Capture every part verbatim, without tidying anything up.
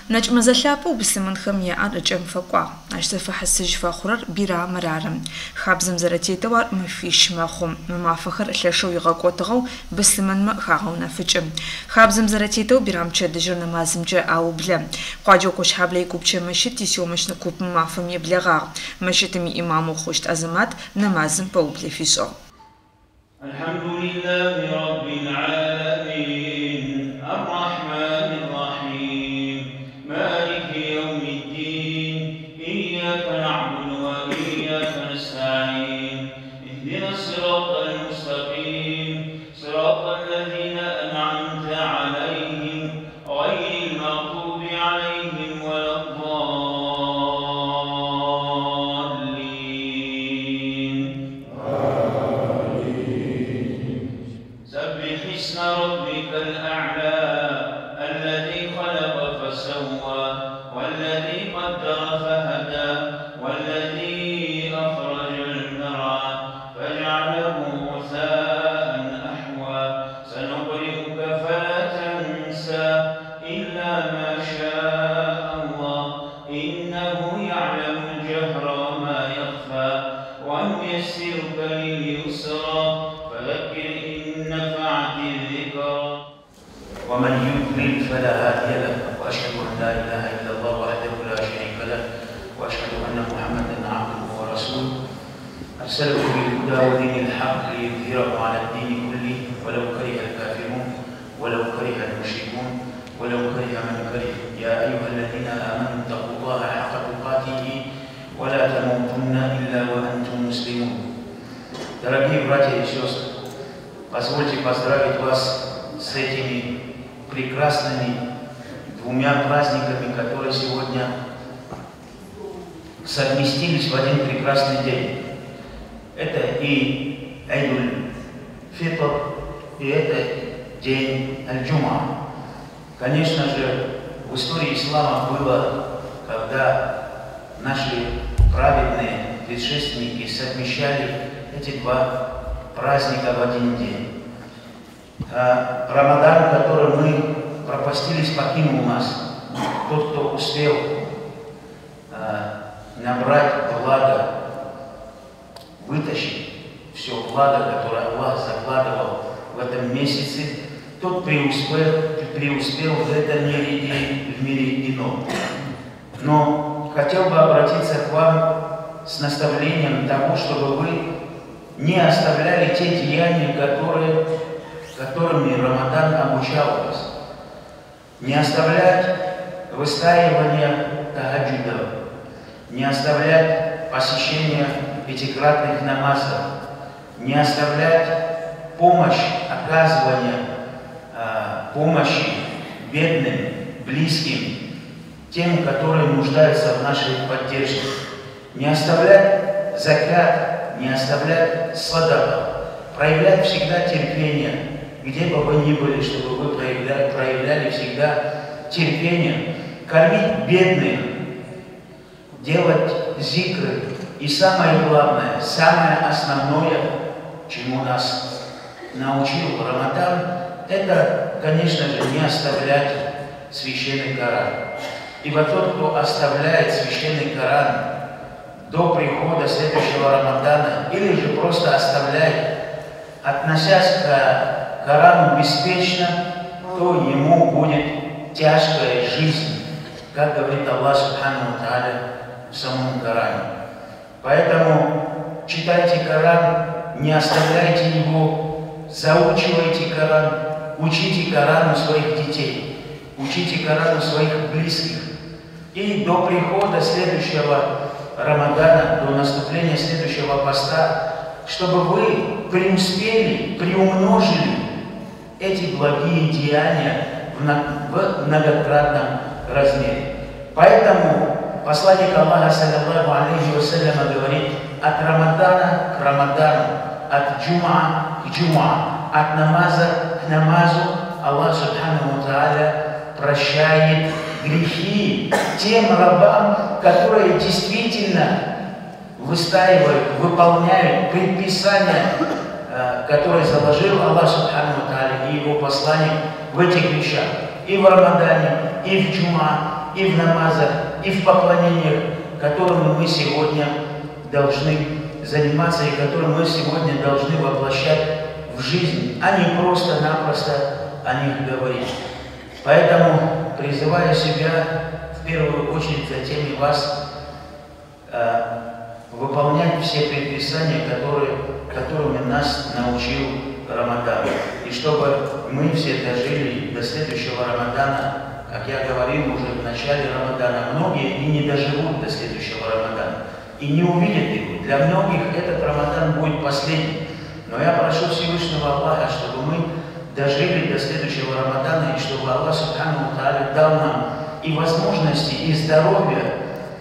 نجم زلابو بسمن خمية عن رجم فقوا عشت فحسج فخرر بيرا مرارم خابزم زرتي توار مفيش مخم ما فخر لشو يغاقوتغو بسمن ما خاغونا فجم خابزم زرتي تو بيرام تشد جرنا مازم جا او بلا قاجو كوش حابلي كوبچه مشتي سيو مشنا كوب ما فمي بلغا مشتمي امامو خوشت ازمات نمازم بوبلي فيسو الحمد لله رب العالمين الرحمن الرحيم مالك يوم الدين إياك نعبد وإياك نستعين اهدنا الصراط المستقيم صراط الذين أنعمت عليهم غير المغضوب عليهم ولا الضالين سبح اسم ربك الأعلى الذي خلق فسوى والذي قدر فهدى والذي أخرج المرعى فجعله غثاء أحوى سنقرئك فلا تنسى إلا ما شاء الله إنه يعلم الجهر وما يخفى ونيسرك لليسرى فذكر إن نفعت الذكرى ومن يضلل فلا هادي له واشهد ان لا اله الا الله وحده لا شريك له واشهد ان محمدا عبده ورسوله ارسله بالهدى ودين الحق ليظهره على الدين كله ولو كره الكافرون ولو كره المشركون ولو كره من كره يا ايها الذين امنوا اتقوا الله حق تقاته ولا تموتن الا وانتم مسلمون. Дорогие братья и сестры, позвольте поздравить вас с этими прекрасными двумя праздниками, которые сегодня совместились в один прекрасный день. Это и Айдуль-Фитр, и это день Аль-Джум'а. Конечно же, в истории ислама было, когда наши праведные предшественники совмещали эти два праздника в один день. Рамадан, который мы пропастились, покинул нас. Тот, кто успел набрать благо, вытащить все благо, которое Аллах закладывал в этом месяце, тот преуспел, преуспел в этом мире и в мире ином. Но хотел бы обратиться к вам с наставлением того, чтобы вы не оставляли те деяния, которые которыми Рамадан обучал вас. Не оставлять выстаивание тахаджудов, не оставлять посещение пятикратных намазов, не оставлять помощь, оказывание э, помощи бедным, близким, тем, которые нуждаются в нашей поддержке. Не оставлять закат, не оставлять садака, проявлять всегда терпение, где бы вы ни были, чтобы вы проявляли, проявляли всегда терпение, кормить бедных, делать зикры. И самое главное, самое основное, чему нас научил Рамадан, это, конечно же, не оставлять священный Коран. Ибо тот, кто оставляет священный Коран до прихода следующего Рамадана, или же просто оставляет, относясь к Корану беспечно, то ему будет тяжкая жизнь, как говорит Аллах Субхану ва Тааля в самом Коране. Поэтому читайте Коран, не оставляйте его, заучивайте Коран, учите Корану своих детей, учите Корану своих близких. И до прихода следующего Рамадана, до наступления следующего поста, чтобы вы преуспели, приумножили эти благие деяния в многократном размере. Поэтому посланник Аллаха, саллаллаху алейхи вассаляма, говорит: от Рамадана к Рамадану, от Джум'а к Джум'а, от намаза к намазу Аллах Субхану ва Тааля прощает грехи тем рабам, которые действительно выстаивают, выполняют предписания, которые заложил Аллах Субхану ва Тааля и его посланник в этих вещах. И в Рамадане, и в Джум'а, и в намазах, и в поклонениях, которыми мы сегодня должны заниматься и которые мы сегодня должны воплощать в жизнь, а не просто-напросто о них говорить. Поэтому, призываю себя, в первую очередь, затем и вас, э, выполнять все предписания, которые, которыми нас научил Рамадан. И чтобы мы все дожили до следующего Рамадана, как я говорил уже в начале Рамадана, многие и не доживут до следующего Рамадана, и не увидят его. Для многих этот Рамадан будет последним. Но я прошу Всевышнего Аллаха, чтобы мы дожили до следующего Рамадана, и чтобы Аллах Субхану ва Тааля дал нам и возможности, и здоровья,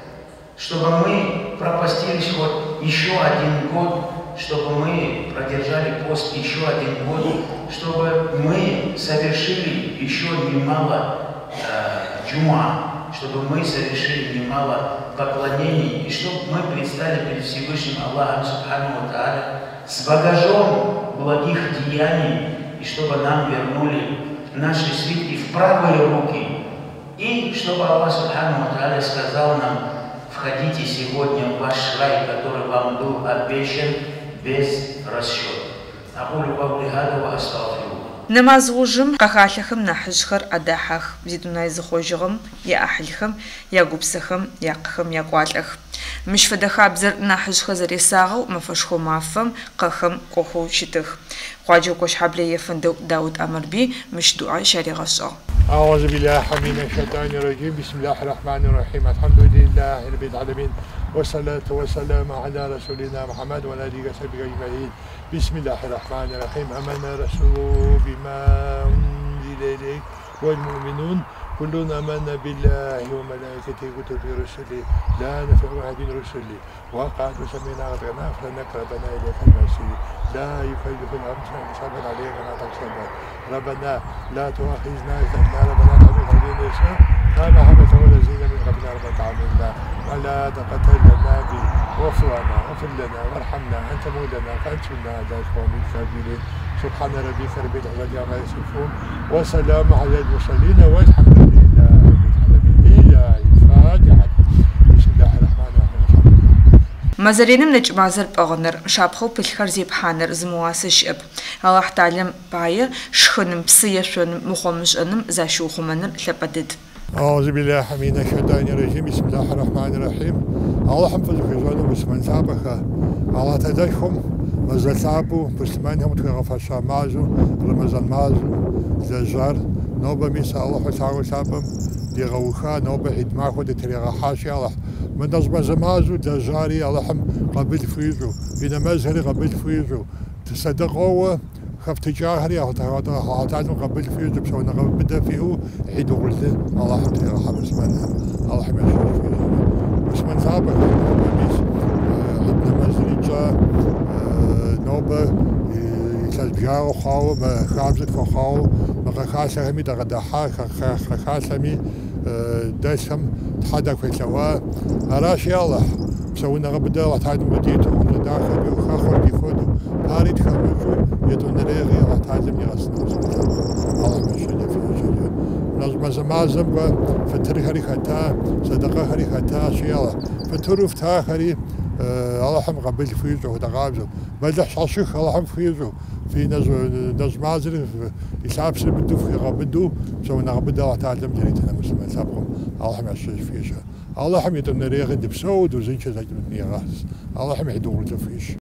чтобы мы пропастились хоть еще один год, чтобы мы продержали пост еще один год, чтобы мы совершили еще немало э, джума, чтобы мы совершили немало поклонений, и чтобы мы предстали перед Всевышним Аллахом Субхану ва Тааля с багажом благих деяний, и чтобы нам вернули наши свитки в правые руки, и чтобы Аллах Субхану ва Тааля сказал нам: входите сегодня в ваш рай, который вам был обещан, без расчета. Aqulu qawli hada wa astaghfirullah. Намазужым кахалхым нахжхэр адахах зидунай зхожгым я ахлхым я гупсахым я кхым я кватлах мишфадахабзер нахжхэ зарисагъу мафашхо мафам кхым кохоучитых Хваджо Кошхаблеев Дауд Амарби мишдуа шаригашо. أعوذ بالله من الشيطان الرجيم بسم الله الرحمن الرحيم الحمد لله رب العالمين والصلاة والسلام على رسولنا محمد وعلى آله وصحبه أجمعين بسم الله الرحمن الرحيم آمن الرسول بما أنزل إليك والمؤمنون كلنا آمن بالله وملائكته وكتبه ورسله لا نفرق أحد من رسله وقالوا سمعنا وأطعنا غفرانك ربنا إليك المصير لا يكلف نفسا حسابا عليك ما تقصد ربنا لا تؤاخذنا إن نسينا ربنا تحمل علينا إسرا كما حملته الذين من قبلنا ربنا تعاملنا ولا تقتلنا به واغفر لنا واغفر لنا وارحمنا أنت مولانا فانصرنا على القوم الكافرين سبحان ربك رب العزة عما يصفون وسلام على المرسلين والحمد لله رب العالمين. إلى الفاتحة. بسم الله الرحمن الرحيم. Мазареним нечмазар пагнер шапхо пилхар зипханер змуасышып. Аллах Таалям бае шхыным псыешөнüm мухомышынım зашухуманыр лепадыд. أعوذ بالله من الشيطان الرجيم بسم الله الرحمن الرحيم. الله حفظ خزانه بسمان سابقا الله تدشهم مزلسابو بسمانهم تغفشا مازو رمضان مازو زجار نوبة ميسا الله تعالى سابم ديغوخا نوبة هدماخو دي تريغا حاشي الله من نظم زمازو دجاري الله حم قبل فيزو إذا مزهري قبل فيزو تصدقوا خفت جاهري أو تعالى قبل فيزو بسونا قبل بدا فيه عيدو قلته الله حم تريغا حابس منها الله حم يشوف فيه بسمان سابق نوبة ميس عندنا مزري جا نوبة تجارو خاو ما خابزت خاو ما خاسة همي دغدحا خاسة همي دسم تحدك في سوا أراشي الله بسوينا غبدا وتعدم بديتو وداخل وخاخر بيخودو هاري تخبركو يدون ريغي وتعدم يغسنا الله ما شجع في شجع نظم زمازم فتر هري ختا صدقة هري ختا شي الله فتروف تا هري الله حم قبل فيزو ودغابزو بدح شاشخ الله حم فيزو في نزو نزمازر يساب سر بدو في غبدو سوينا غبدا وتعلم جريتنا مسلم سابقهم الله حم يشج فيش الله حم يدون ريغ دبسود وزين شزاج من نيغاس الله حم يدور فيش